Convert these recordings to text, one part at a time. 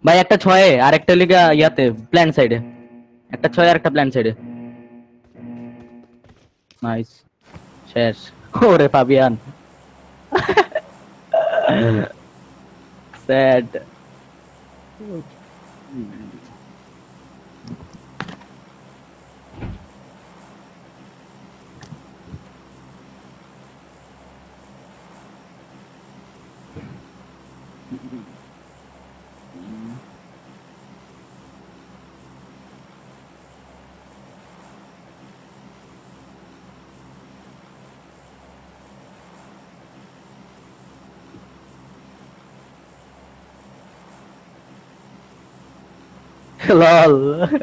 ভাই একটা ছয়ে আর একটা লিগা ইয়াতে প্ল্যান সাইডে, একটা ছয় আর একটা প্ল্যান সাইডে। নাইস, শেষ। ওরে ফাবিয়ান, স্যাড। লল,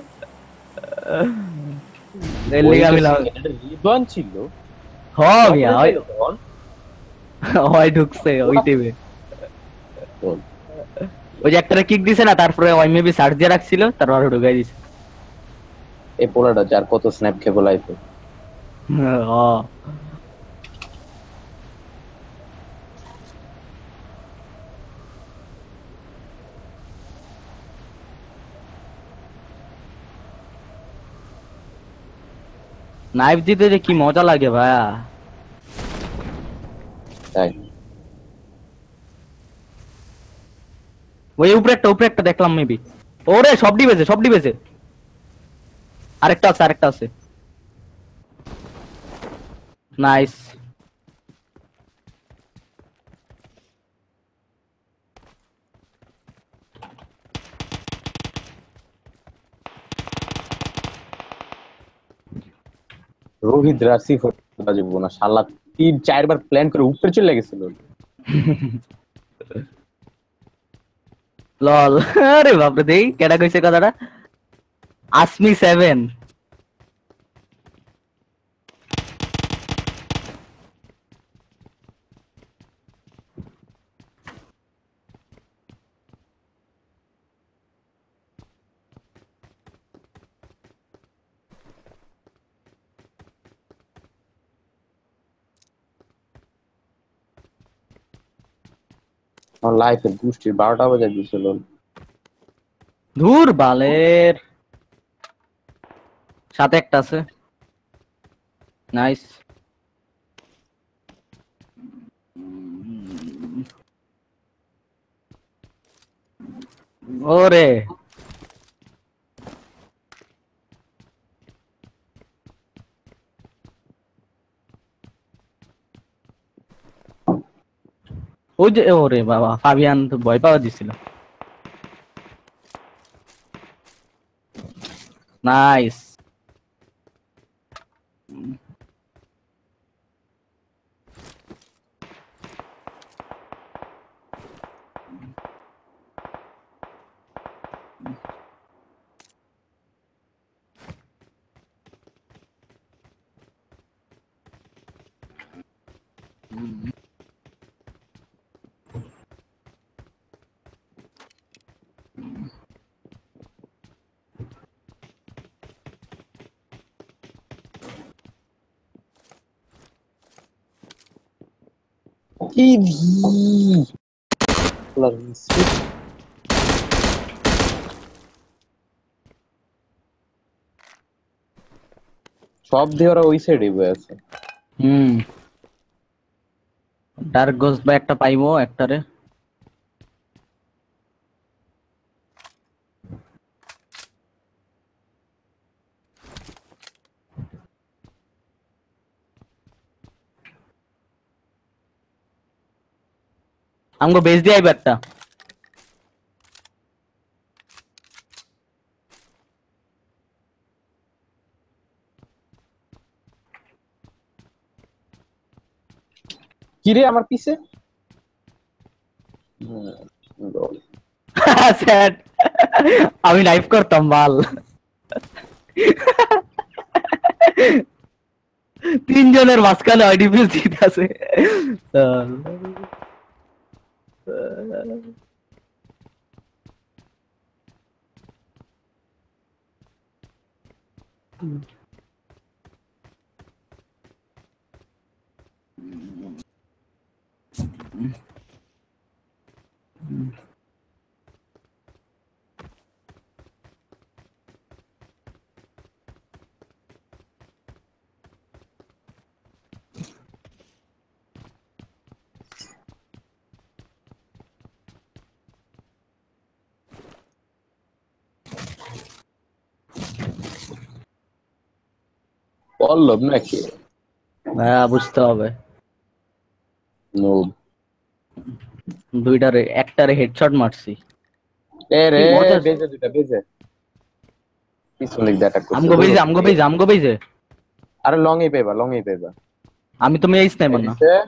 এর লিগা ওইটা আমি এটা রিদওয়ান ছিল। হ মিয়া, তারপরে গেল তখন হয় ঢুকছে ওই টিমে। ওই যে একটা কিক দিছে না, তারপরে ওই মেবি সার্চ দিয়ে রাখছিল, তারপর ঢুকাই দিছে। এই পোলাটা যার কত স্ন্যাপ খেয়ে লাইফে। হ, নাইফ দিতে যে কি মজা লাগে ভাইয়া। তাই ওই উপরে একটা দেখলাম মেবি। ওরে সব ডিবেছে, সব ডিবেছে। আরেকটা আছে, আরেকটা আছে। নাইস। রোহিত রাসিফ বাজবো না শালা, 3-4 বার প্ল্যান করে উপরে চলে গেছিল। লল, আরে বাপরে, দেই কেডা কইছে কথাটা। আসমি 7। আমার লাইফের গোষ্ঠীর 12টা বাজে দিয়েছিল। ধুর বালের, সাথে একটা আছে। নাইস। ওরে, ওই যে, ওরে বাবা, ফাবিয়ান তো ভয় পাওয়া দিছিল। নাইস। কি সব দিয়ে ওরা ওই সাইডে বয়ে আছে। হুম, ডার্ক গোস্ট বা একটা পাইবো একটারে। আমগো বেচ দিয়ে আইবা একটা। কিরে আমার পিছে। লল। স্যাড, আমি লাইভ করতাম মাল। তিনজনের মাঝখানে আইডিপিএস জিত আছে। বললাম নাকি হ্যাঁ বুঝতে হবে। নুব দুইটারে একটারে হেডশট মারছি। এ কি রে মজা। বেজে দুইটা বেজে পিছন দিক দিয়ে অ্যাটাক করছে আমগো দৌড়ো বেজে তুমি। আমগো বেজে আমগো বেজে। আরে লং এ পাইবা আমি তো মেয়ে এই স্নাইপার না। দিছে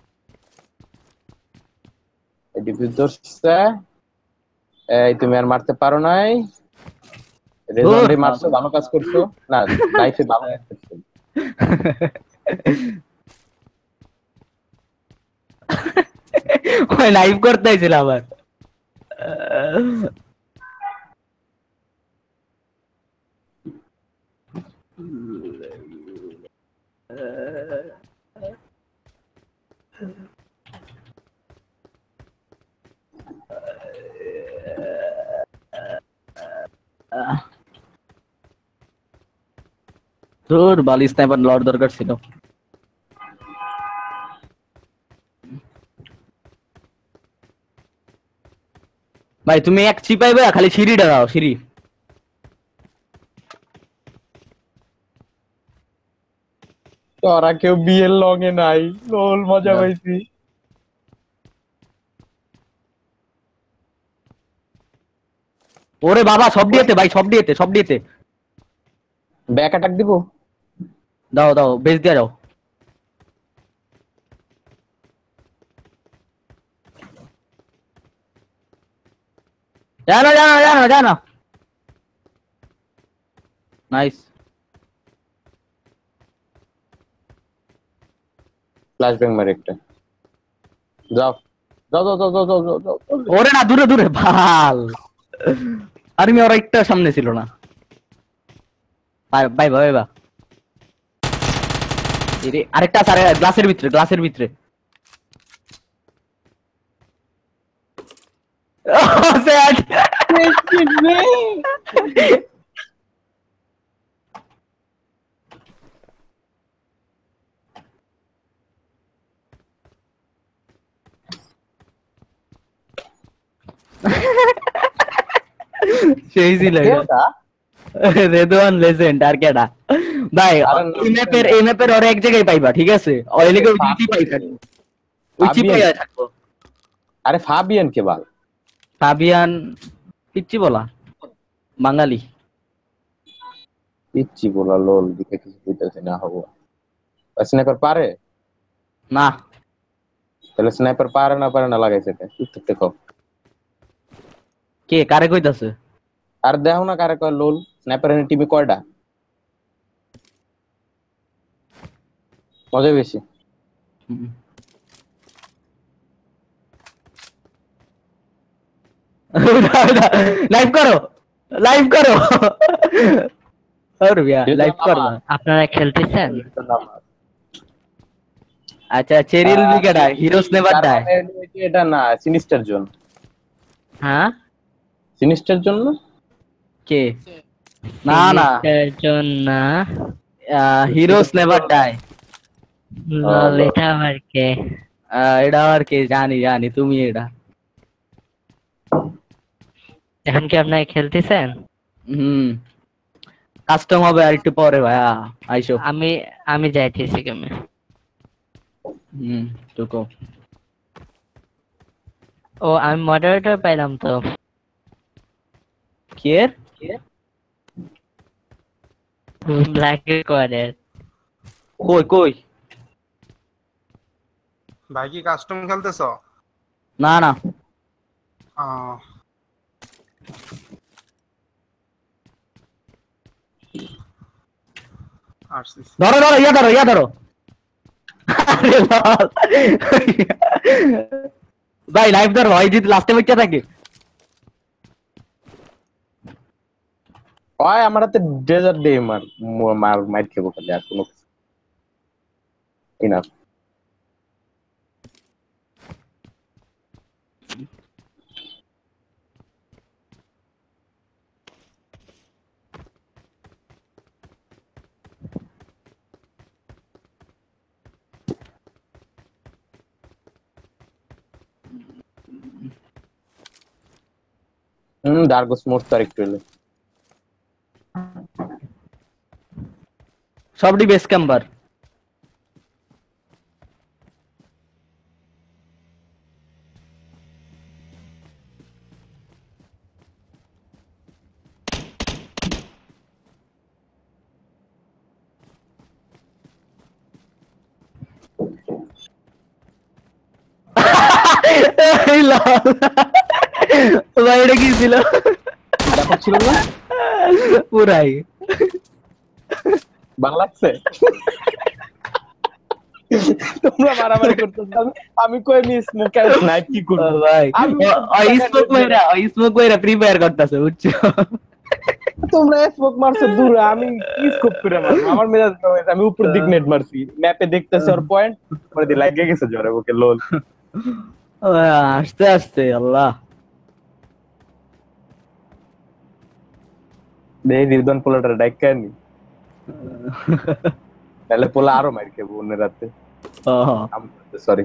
এই ডিফিউজ ধরছে এই তুমি আর মারতে পারো নাই ধুর রেজন্ডে মারছো বাবা। ভালো কাজ করছো না লাইফে ভালো কাজ করছো ওই লাইভ করতে হয়েছিল আবার। ধুর বালি স্নাইপার লওয়ার দরকার ছিল। ভাই তুমি এক চিপাইবে খালি সিঁড়িটা দাও সিঁড়ি। তোরা কেউ বিয়ের লং এ নাই লোল মজা দাও। পাইছি ওরে বাবা সব দিয়েতে ভাই সব দিয়েতে সব দিয়েতে। ব্যাক অ্যাটাক দিব দাও দাও বেশ দিয়ে যাও। জানো জানো জানো জানো। নাইস। ফ্ল্যাশ ব্যাং মারে একটা যাও যাও যাও যাও যাও যাও যাও যাও যাও। ওরে না দূরে দূরে ভাল। আর্মি ওরা একটা সামনে ছিল না। Bye bye bye bye. আরেকটা আছে গ্লাসের ভিতরে গ্লাসের ভিতরে। Oh, sad. সেই ছিল এটা। কেউটা রেদওয়ান লেজেন্ড আর কেডা ভাই। আরে নাম এই ম্যাপের ওরা এক জায়গায় পাইবা ঠিক আছে ওই লিগে ওই চিপাই থাকবো। ওই চিপাই ফাবিয়ান থাকবো। আরে ফাবিয়ান কে বল ফাবিয়ান পিচ্চি বলা বাঙালি। পিচ্ছি বলা লোল দিকে কিছু বুঝতেছি না হবো স্নাইপার পারে না তাহলে স্নাইপার পারে না লাগাইছে এটা উত্তর দেখো কে কারে কইতাছে। আর দেখো না কারে কয় লোল স্নাইপারের টিমে কয়টা মজা বেশি লাইভ করো লাইভ করো। और भैया এটা लाइव कर আমার ना। আপনারা খেলতেছেন? এটা আমার अच्छा चेरिल भी केडा हिरोज नेवर তার डाई। মানে এটা না সিনিস্টার জোন হ্যাঁ, সিনিস্টার জোন না के ना ना সিনিস্টার জন না। Heroes never die. Lol lol. এটা আবার কে? এটা আর কে জানি জানি তুমি এটা। এখন কি আপনারা খেলতেছেন? হুম কাস্টম হবে আর একটু পরে ভাইয়া আইসো। আমি আমি যাইতেছি কেমনে? হুম টুকো। ও আমি মডারেটর পাইলাম তো। কে ব্ল্যাক রেকর্ডের। কই কই। ভাই কি কাস্টম খেলতেছ? না না আরসিসি ধরো ধরো ইয়া ধরো ইয়া ধরো। আরে বাল। ভাই লাইভ ধরো ভাই যদি লাস্টে বাচ্চা থাকে। হয় আমার হাতে ডেজার্ট ডে মার মার মাইর খেবো খালি আর কোনো ইনাফ ডার্গস মোড় তো আর একটু এলে সবটি বেস ক্যাম্পার। এই লাল। ভাই এটা কি ছিল? দেখো ছিল না, পুরাই। ভালো লাগছে। তোমরা মারামারি করতেছ, আমি কই নি স্মোক আউট নাই কি ও করব। ভাই আমি স্মোক মাইরা ফ্রি ফায়ার করতেছে বুঝছো? তোমরা স্মোক মারছো দূরে, আমি কি স্কোপ করে মারবো, আমার মেজাজ গরম হয়েছে, আমি উপর দিক নেট মারছি, ম্যাপে দেখতেছি ওর পয়েন্ট, পরে দিয়ে লাগিয়ে গেছে জোরে ওকে লোল। আস্তে আস্তে আল্লাহ। দেই রিদন পোলাটা ডাইকা নি, তাহলে পোলা আরো মার খেবো অন্য রাতে। সরি,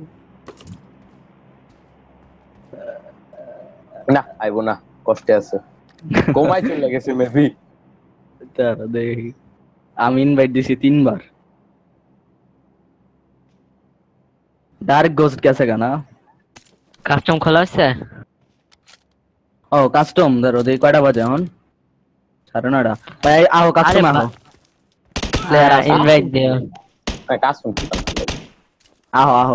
না আইবো না, কষ্টে আছে, ঘুমাই চলে গেছে মেবি। তারা দেখি আমি ইনভাইট দিছি 3 বার। ডার্ক গোস্ট গেছে গানা। কাস্টম খোলা হচ্ছে? ও কাস্টম ধরো দেই কয়টা বাজে এখন? 9:30। ভাই আহো কাস্টম আহো। প্লেয়ার আছে, ইনভাইট দিও। কাজ শুনছি না। আহো আহো।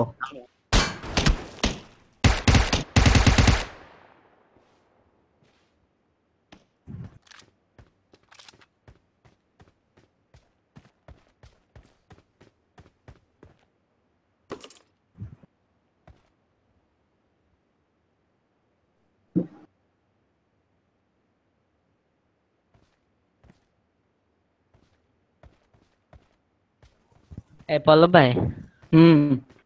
এই পল্লব ভাই, হুম।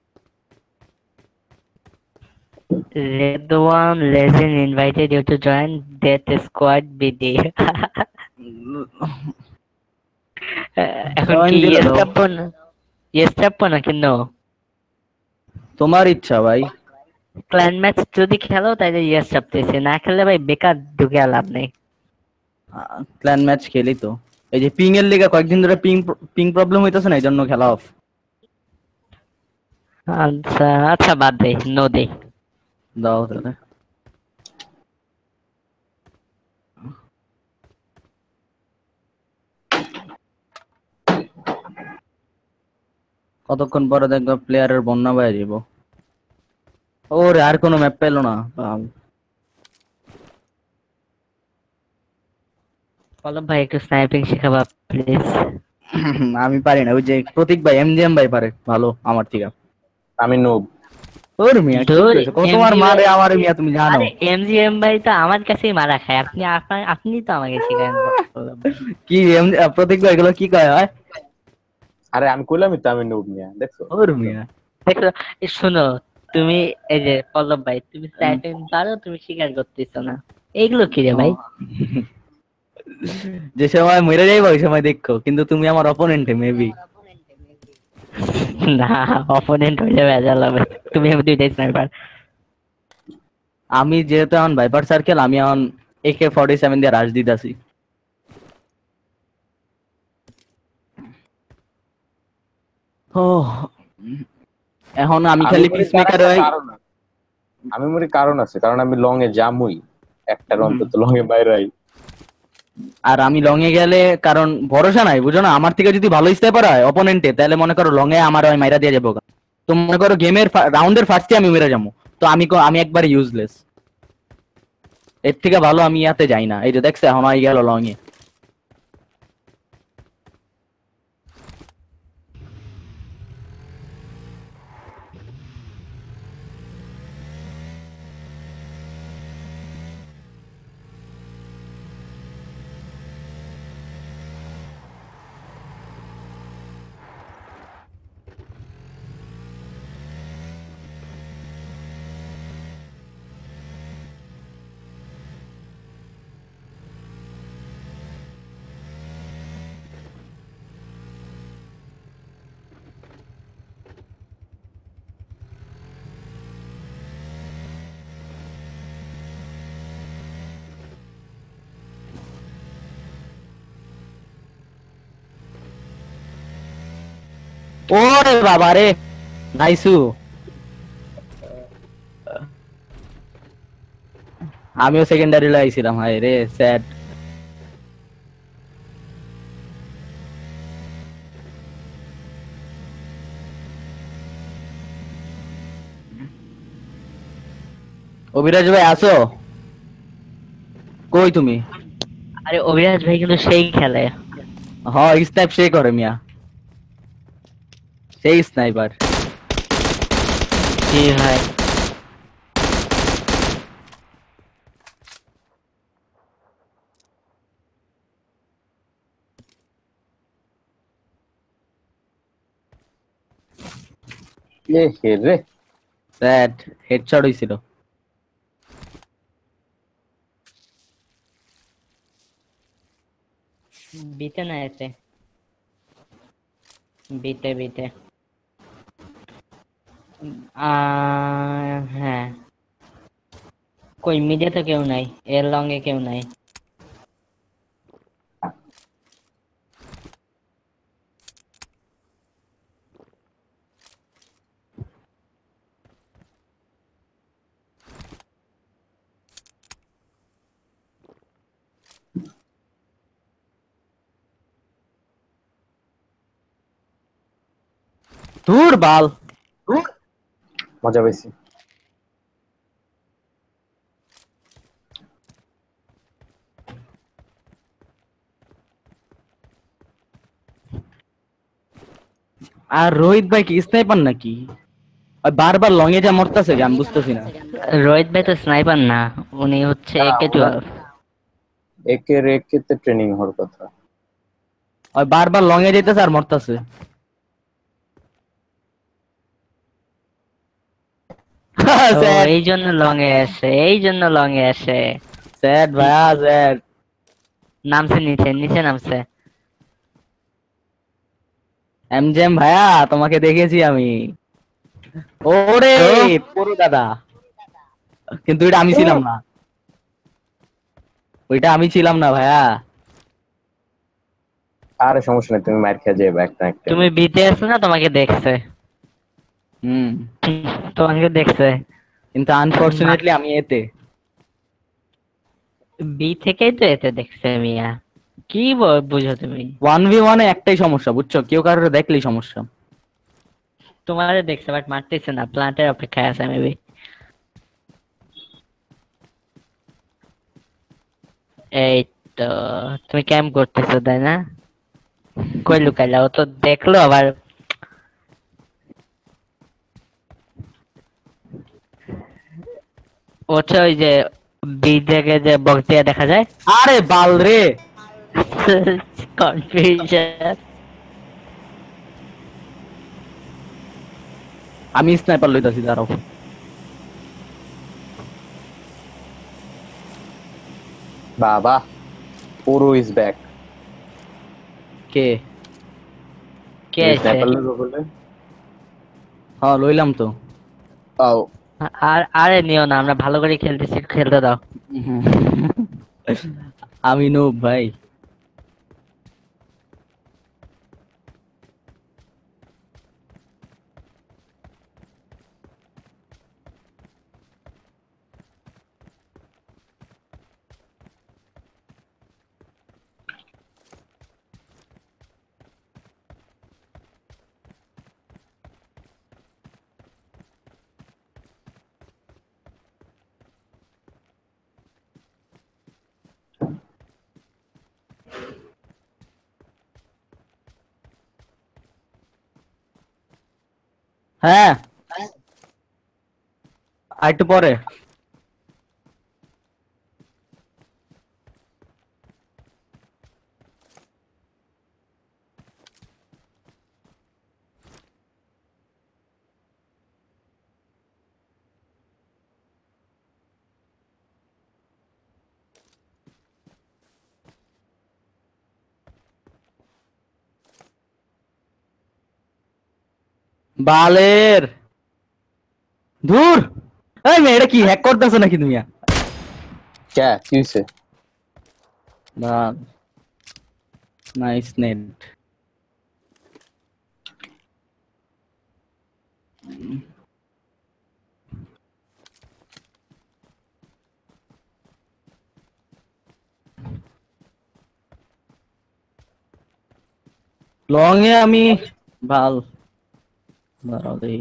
Redwan Legend invited you to join Death Squad BD. এখন জয়েন কি দিলে ইয়েস দাও, চাপবো না? ইয়েস চাপবো নাকি নো? তোমার ইচ্ছা ভাই। ক্ল্যান ম্যাচ যদি খেলো তাইলে ইয়েস চাপতেছি, না খেললে ভাই বেকার ঢুকে আর লাভ নেই। ক্ল্যান ম্যাচ খেলি তো, এই যে পিং এর লিগে কয়েকদিন ধরে পিং পিং প্রবলেম হইতেছে না, এই জন্য খেলা অফ। আচ্ছা আচ্ছা, বাদ দে, নো দে। দাও তাহলে। কতক্ষণ পরে দেখবো প্লেয়ারের বন্যা বয়ে যাব। ওরে আর কোনো ম্যাপ পেলো না। পল্লব ভাই একটু স্নাইপিং শেখাবা প্লিজ। আমি পারি না, ওই যে প্রতীক ভাই এমজিএম ভাই পারে ভালো আমার থেকে। আমি নোব। ওর মিয়া কি ধুর, কইছো, কত মার এমজি ভাই, মারে আমার মিয়া তুমি জানো? আরে এমজিএম ভাই তো আমার কাছেই মারা খায়, আপনি তো আমাকে শেখান পল্লব ভাই। কি প্রতীক ভাই এগুলো কি কয় হয়? আরে আমি কইলামই তো আমি নোব নিয়ে, দেখছো? ওর মিয়া। দেখো, এই শোনো, তুমি এই যে পল্লব ভাই, তুমি স্নাইপিং পারো, তুমি স্বীকার করতেছো না, এগুলো কি রে ভাই? যে সময় মরে যাইবা ওই সময় দেখো, কিন্তু তুমি আমার অপোনেন্টে মেবি। না, অপোনেন্ট হইলে ভেজাল হবে, তুমি আমি দুইটাই স্নাইপার। আমি যেহেতু এখন ভাইপার সার্কেল, আমি এখন AK-47 দিয়ে রাশ দিতাছি। ও এখন আমি আমি খালি মরি পিস তার মেকার একটা হই। কারণ আছে, আমি মরি কারণ আছে, কারণ আমি লং এ জামুই, একটার অন্তত লং এ বাইরে আই। আর আমি লং এ গেলে কারণ ভরসা নাই, বুঝো না, আমার থেকে যদি ভালো স্নাইপার হয় অপোনেন্টে, তাহলে মনে করো লং এ আমার ওই মাইরা দিয়ে যাবো। তো মনে করো গেমের রাউন্ডের ফার্স্টে আমি মেরে যাবো, তো আমি একবারে ইউজলেস। এর থেকে ভালো আমি ইয়াতে যাই না। এই যে দেখছে এখন আই গেল লং এ। ওরে বাবা রে, নাইসু। আমিও সেকেন্ডারি লাগাইছিলাম, হায় রে স্যাড। অভিরাজ ভাই আছো? কই তুমি? আরে অভিরাজ ভাই কিন্তু সেই খেলে। হ, স্নাইপ সে করে মিয়া, সেই স্নাইপার। জি ভাই। এ হে রে। স্যাড, হেডশট হইছিল। বিতে না এতে, বিতে বিতে। হ্যাঁ, কই মিডে তো কেউ নাই, এর লং এ কেউ নাই। ধুর বাল। মজা পাইছি। আর রোহিত ভাই কি স্নাইপার নাকি? আর বারবার লং এ যা মরতাছে, আমি বুঝতেছি না। রোহিত ভাই তো স্নাইপার না, উনি হচ্ছে একে 12। একের একেতে ট্রেনিং হওয়ার কথা। আর বারবার লং এ যেতেছে আর মরতাছে। ও স্যাড, এই জন্য লং এ আসে, এই জন্য লং এ আসে। স্যাড ভাইয়া স্যাড। নামছে নিচে, নিচে নামছে। এমজেম ভাইয়া, তোমাকে দেখেছি আমি। ওরে তো পুরো দাদা, কিন্তু এটা আমি ছিলাম না, ওইটা আমি ছিলাম না ভাইয়া। আরে সমস্যা নেই, তুমি মার খেয়ে যাবে একটা একটা। তুমি বিতে আছো না, তোমাকে দেখছে। হুম, তোমাকে দেখছে। কিন্তু আনফরচুনেটলি আমি এতে। বি থেকেই তো এতে দেখছে মিয়া, কি বুঝো তুমি? 1v1 এ একটাই সমস্যা, বুঝছো, কেউ কারোর দেখলেই সমস্যা। তোমারে দেখছে বাট মারতেছে না, প্লান্টের অপেক্ষায় আছে মেবি। এই তো, তুমি ক্যাম্প করতেছো তাই না? কই লুকাইলা, ও তো দেখলো আবার। ওটা ওই যে বি থেকে যে বক্স দিয়ে দেখা যায়। আরে বাল রে, কনফিউশন। আমি স্নাইপার লইতাছি, দাঁড়াও। বাবা, পুরো ইজ ব্যাক। কে? কে তুমি আছে? স্নাইপার লোক বলে। হ্যাঁ লইলাম তো। আও। আর আরে নিও না, আমরা ভালো করে খেলতেছি, খেলতে দাও। আমি নুব ভাই। হ্যাঁ, আর একটু পরে। বালের ধুর। এই মেয়ে, এটা কি হ্যাক করতেছো নাকি তুমি? ক্যা কি হইছে? Nice net. লং এ আমি ভাল দাঁড়াও দেখি।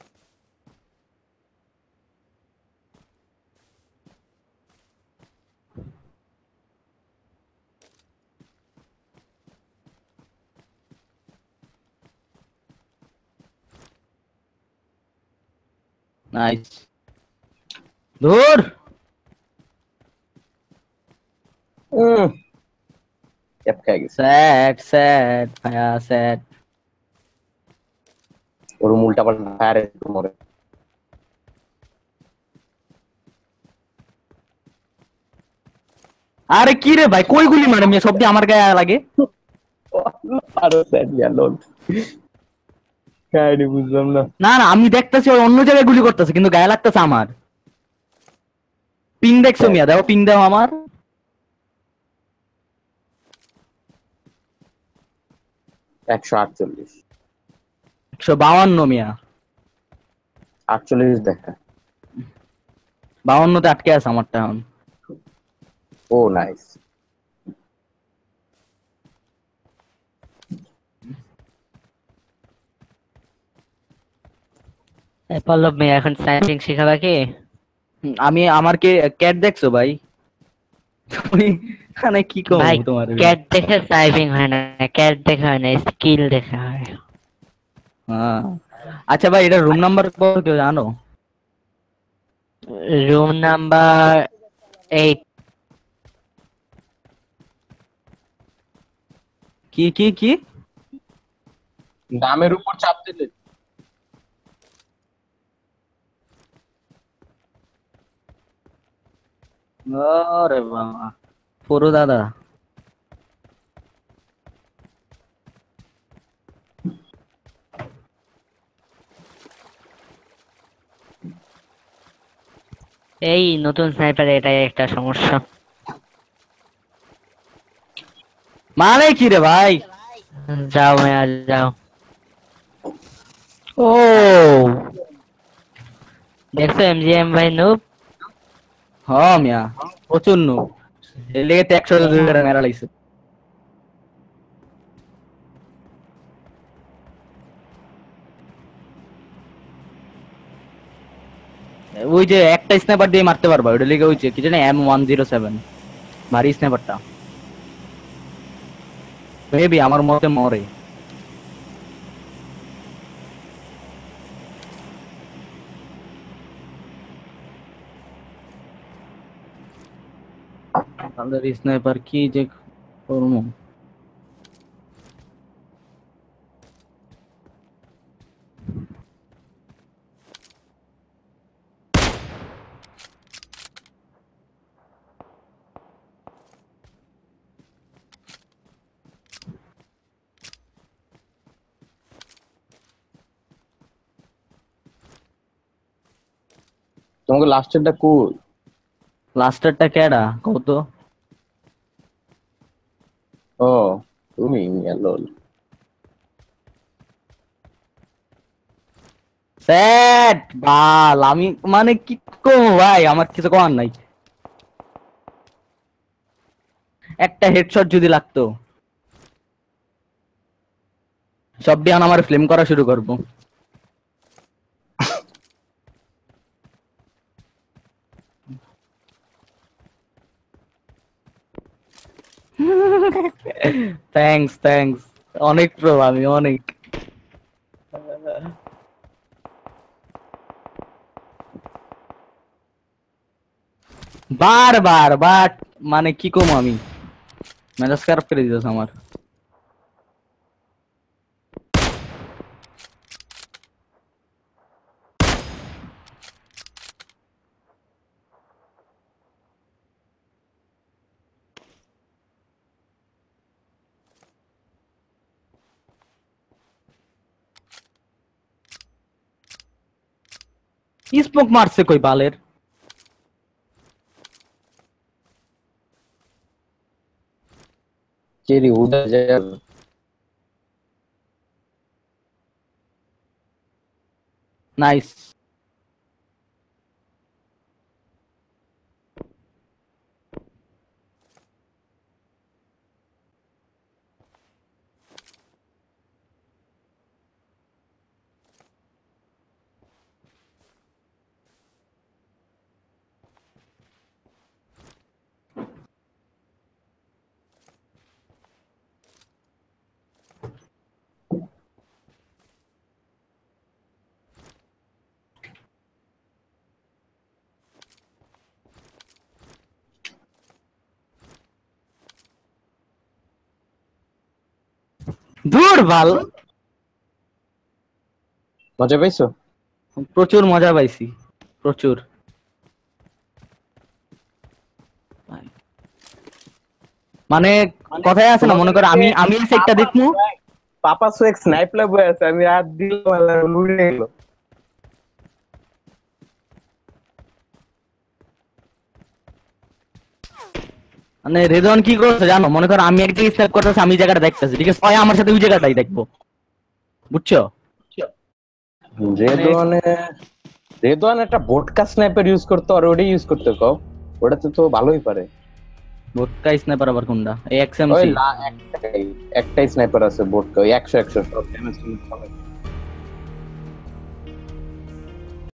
নাইস ধুর ক্যাপ খাই গেছে। স্যাড স্যাড ভাইয়া স্যাড। ওর উল্টা পাল্টা ফায়ার মরে। আরে কি রে ভাই কই গুলি মারে মেয়ে সব দিয়ে আমার গায়ে লাগে। আরো স্যাড লোড কাহিনী বুঝলাম না। না না আমি দেখতেছি ওই অন্য জায়গায় গুলি করতেছে কিন্তু গায়ে লাগতেছে আমার। পিং দেখছো মিয়া দেখো পিং দাও আমার। 148 152 মিয়া 48 দেখা। 52 তে আটকে আছে আমারটা এখন। ও নাইস। পল্লব মিয়া এখন স্নাইপিং শিখাবা কি? আমি আমার কে ক্যাট দেখছো ভাই তুমি মানে কি ভাই কমু তোমার ক্যাট দেখে স্নাইপিং হয় না, ক্যাট দেখে হয় না, স্কিল দেখে হয়। হ্যাঁ আচ্ছা ভাই এটা রুম নাম্বার কত কেউ জানো? Room number 8। কি কি কি দামের উপর চাপ দিলে আরে বাবা পুরো দাদা। এই নতুন স্নাইপার এটাই একটা সমস্যা। মানে কি রে ভাই? যাও মিয়া যাও। ও দেখছো এমজিএম ভাই নুব। হ্যাঁ মিয়া প্রচুর নু এর লেগে তো 102 করে মেরা লাইছে। ওই যে একটা স্নাইপার দিয়ে মারতে পারবা ওটা লেগে ওই যে কি জানি M107 ভারী স্নাইপারটা মেবি আমার মতে মরে। তাহলে স্নাইপার কি যে করবো। তোমাকে লাস্টেরটা কুল। লাস্টারটা কেডা কত? ও তুমি লোল। স্যাট বাল আমি মানে কি করবো ভাই আমার কিছু করার নাই। একটা হেডশট যদি লাগতো সব দিয়ে আমার ফ্লেম করা শুরু করবো। থ্যাঙ্কস থ্যাঙ্কস অনেক প্রো আমি অনেক। বার বার বাট মানে কি কম আমি মেজাজ খারাপ করে দিতেছ আমার। স্মোক মারছে কই বালের। চেরি উড়ে যায়। নাইস। দূর ভাল, মজা পাইছো? প্রচুর মজা পাইছি, প্রচুর। মানে কথায় আছে না, মনে করো আমি আমি একটা দেখবো। পাপা সোয়েক স্নাইপলা বয়ে আছে, আমি রাত দিলাম আল্লাহ উড়ে গেল। মানে রেদওয়ান কি করছে জানো, মনে করো আমি একটা স্ন্যাপ করতেছি, আমি জায়গাটা দেখতেছি, ঠিক আছে, হয় আমার সাথে ওই জায়গাটাই দেখবো, বুঝছো? রেদওয়ানে রেদওয়ান একটা বোটকা স্নাইপার ইউজ করতে, আর ওটাই ইউজ করতে কও, ওটাতে তো ভালোই পারে। বোটকা স্ন্যাপার আবার কোনটা? এই ওই এক্সএমসি? একটাই স্নাইপার আছে বোটকা, ওই 100 100 সব ড্যামেজ।